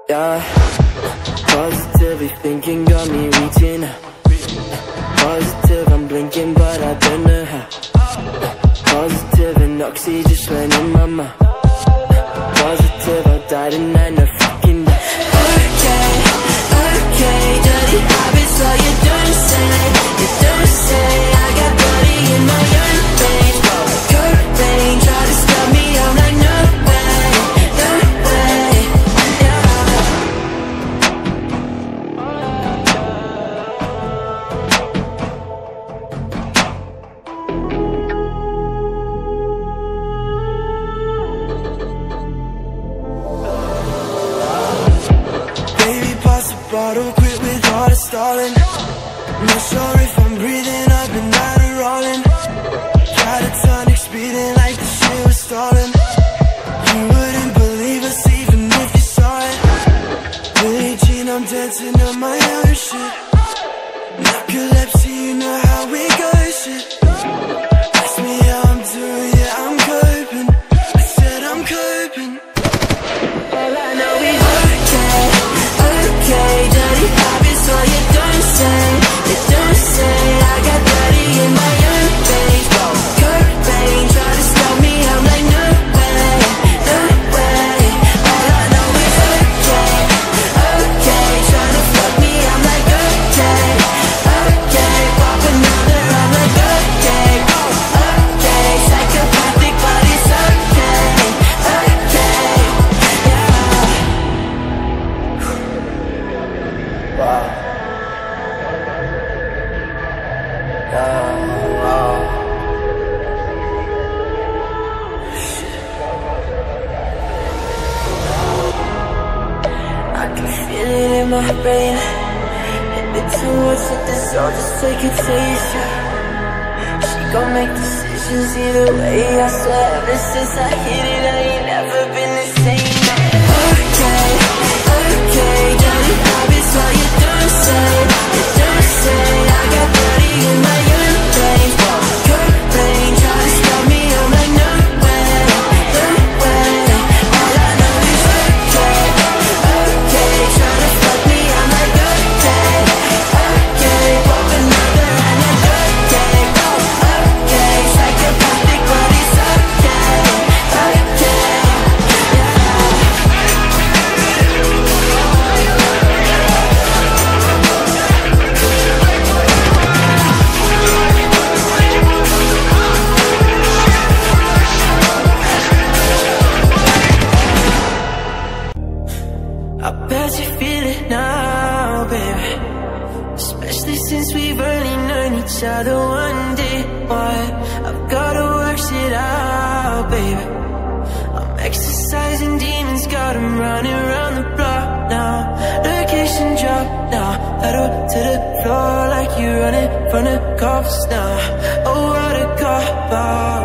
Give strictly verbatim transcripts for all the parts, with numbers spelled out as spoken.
Yeah, positively thinking got me reaching out. Positive, I'm blinking but I don't know how. Positive and oxy just went in my mouth. Positive, I died and I know fucking that. Okay, okay, dirty habits, all you don't say, you don't say. I got body in my own range, curve range, try to stop me, I'm like no way, no way, yeah. Baby, pass the bottle, quit with all the stalling. Not sure if I'm breathing, I've been out of rolling. Got a tonic speeding like the shit was stolen. You wouldn't believe us even if you saw it. Billie Jean, I'm dancing on my own shit. Narcolepsy, you know how we go shit. Ask me how I'm doing, yeah, I'm coping. I said I'm coping. All I know is okay, okay, dirty habits, all you don't say, you don't say. I got dirty in my own face, curve range, try to stop me, I'm like no way, no way. All I know is okay, okay, trying to fuck me, I'm like okay, okay, pop another, I'm like okay, okay, psychopathic but it's okay, okay, yeah. Wow. Oh, wow. I can feel it in my brain. Hit the two words with this, I'll just take a taste. She gon' make decisions either way. I swear ever since I hit it, I ain't never been the same. Okay, okay, dirty habits, all you don't say, you don't say. I got dirty in my own place, curve range, try to stop me, I'm like no way, no way. All I know is okay, okay, try to fuck me, I'm like okay, okay, pop another and I'm okay, okay, psychopathic but it's okay, okay, yeah. I bet you feel it now, baby. Especially since we've only known each other one day. Why? I've gotta work shit out, baby. I'm exercising demons, got 'em running around the block now. Location drop now, pedal to the floor like you running from the cops now. Oh, what a cop out.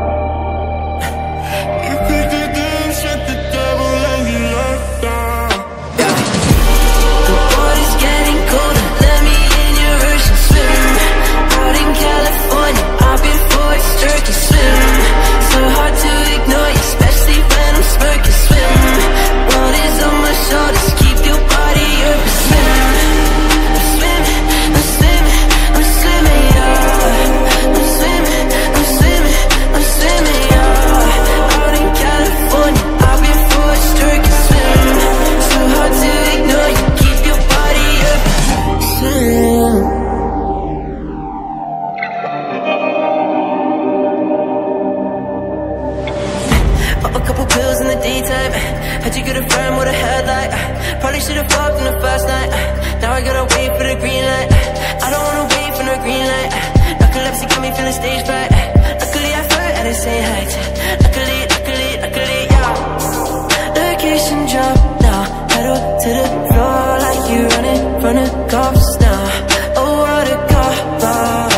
You could do this, shut the devil and you locked down. The water's getting colder, let me in your ocean swim. Out in California, I've been for a sturkey swim. So hard to ignore you, especially when I'm smirking swim. Water's on my shoulders, keep your body open swim. I'm swimming, I'm swimming, I'm swimming, yeah. I'm swimming, I'm swimming, I'm swimming, yeah. Out in California, I've been for a sturkey swim. So hard to ignore you, keep your body open swim. Pop a couple pills in the daytime, had you get a friend with a headlight. Probably should've fucked in the first night. Now I gotta wait for the green light. I don't wanna wait for no green light. Narcolepsy got me feeling stage fright. Luckily I flirt at the same height. Luckily, luckily, luckily, yeah. Location drop now, pedal to the floor like you running from the cops now. Oh, what a cop out.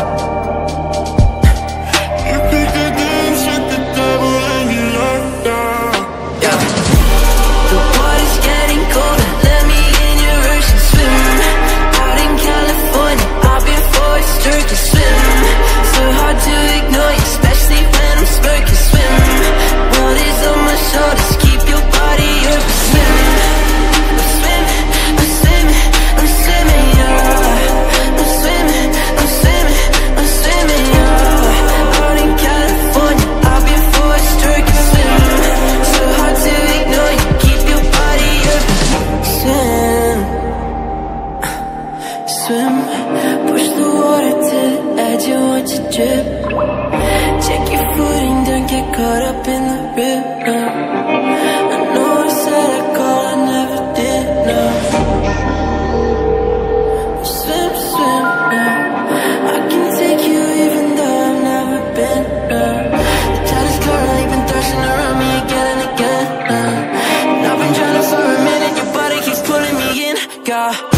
You pick the dance, shut the devil and you locked down. Yeah. The water's getting colder, let me in your ocean swim. Out in California, I've been for a sturkey swim. So hard to ignore you, especially when I'm smirking swim. Water's on my shoulders, keep your body open swim. I'm drip. Check your footing, don't get caught up in the rhythm. I know I said I'd call, I never did, no. Swim, swim, no. I can take you even though I've never been, no. The tide is currently been thrashing around me again and again, no. And I've been drowning for a minute, your body keeps pulling me in. God